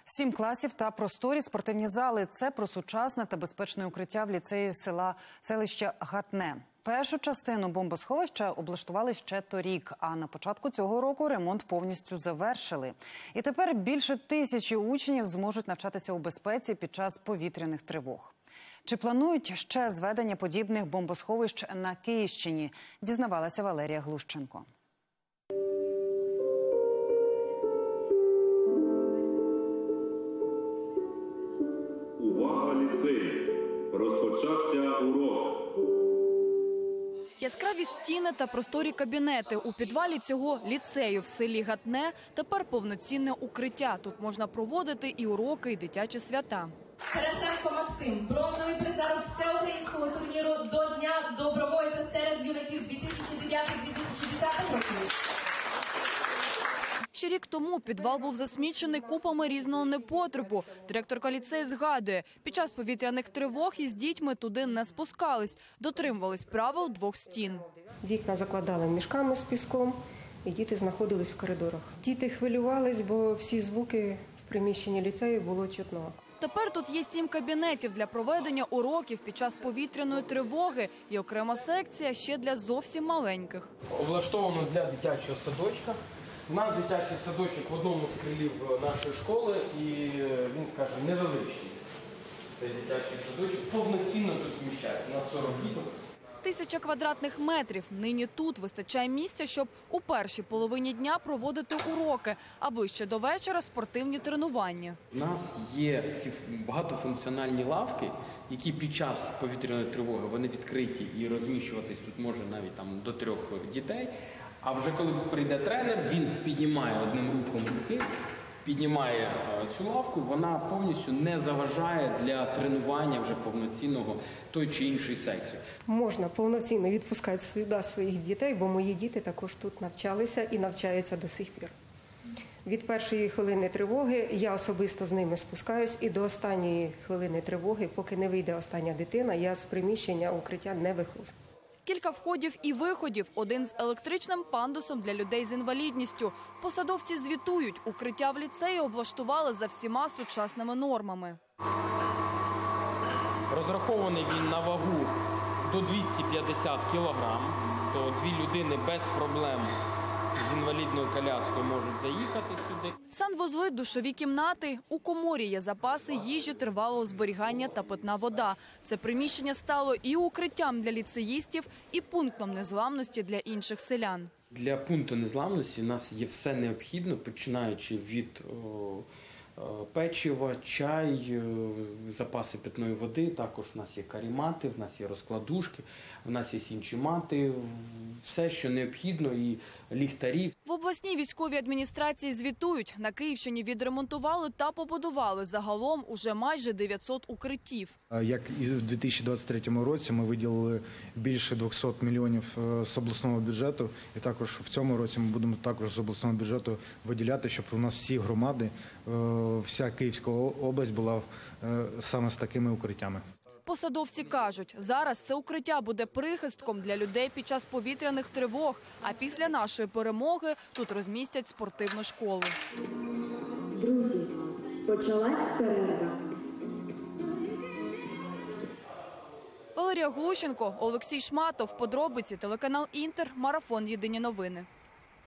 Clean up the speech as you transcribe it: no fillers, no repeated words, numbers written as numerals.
7 класів та просторі спортивні зали – це про сучасне та безпечне укриття в ліцеї селища Гатне. Першу частину бомбосховища облаштували ще торік, а на початку цього року ремонт повністю завершили. І тепер більше 1000 учнів зможуть навчатися у безпеці під час повітряних тривог. Чи планують ще зведення подібних бомбосховищ на Київщині, дізнавалася Валерія Глущенко. Увага, ліцей! Розпочався урок. Яскраві стіни та просторі кабінети. У підвалі цього ліцею в селі Гатне тепер повноцінне укриття. Тут можна проводити і уроки, і дитячі свята. Тарасенко Максим, бронзовий призер всеукраїнського турніру до Дня добровольця серед юнаків 2009-2010 років. Ще рік тому підвал був засмічений купами різного непотребу. Директорка ліцею згадує, під час повітряних тривог із дітьми туди не спускались, дотримувались правил 2 стін. Вікна закладали мішками з піском, і діти знаходились в коридорах. Діти хвилювались, бо всі звуки в приміщенні ліцею було чутно. Тепер тут є 7 кабінетів для проведення уроків під час повітряної тривоги і окрема секція ще для зовсім маленьких. Облаштовано для дитячого садочка. У нас дитячий садочок в одному з крилів нашої школи, і він, скажімо, невеличкий. Цей дитячий садочок повноцінно тут вміщається, на 40 діток. 1000 квадратних метрів. Нині тут вистачає місця, щоб у першій половині дня проводити уроки, а ближче до вечора – спортивні тренування. У нас є ці багатофункціональні лавки, які під час повітряної тривоги вони відкриті і розміщуватись тут може навіть до 3 дітей. А вже коли прийде тренер, він піднімає одним рухом руки, піднімає цю лавку, вона повністю не заважає для тренування вже повноцінного той чи іншої секції. Можна повноцінно відпускати сюди своїх дітей, бо мої діти також тут навчалися і навчаються до сих пір. Від першої хвилини тривоги я особисто з ними спускаюсь і до останньої хвилини тривоги, поки не вийде остання дитина, я з приміщення укриття не виходжу. Кілька входів і виходів. Один з електричним пандусом для людей з інвалідністю. Посадовці звітують, укриття в ліцеї облаштували за всіма сучасними нормами. Розрахований він на вагу до 250 кг, то 2 людини без проблем з інвалідною коляскою можуть заїхати сюди. Санвузли, душові кімнати. У коморі є запаси їжі, тривалого зберігання та питна вода. Це приміщення стало і укриттям для ліцеїстів, і пунктом незламності для інших селян. Для пункту незламності у нас є все необхідне, починаючи від печива, чай, запаси питної води. Також у нас є карімати, в нас є розкладушки, в нас є інші мати, все, що необхідно, і ліхтарі. В обласній військовій адміністрації звітують, на Київщині відремонтували та побудували загалом уже майже 900 укриттів. Як і в 2023 році ми виділили більше 200 мільйонів з обласного бюджету, і також в цьому році ми будемо також з обласного бюджету виділяти, щоб у нас всі громади, вся Київська область була саме з такими укриттями. Посадовці кажуть, зараз це укриття буде прихистком для людей під час повітряних тривог, а після нашої перемоги тут розмістять спортивну школу. Друзі, почалась перерва. Валерія Глущенко, Олексій Шматов, подробиці, телеканал Інтер, марафон «Єдині новини».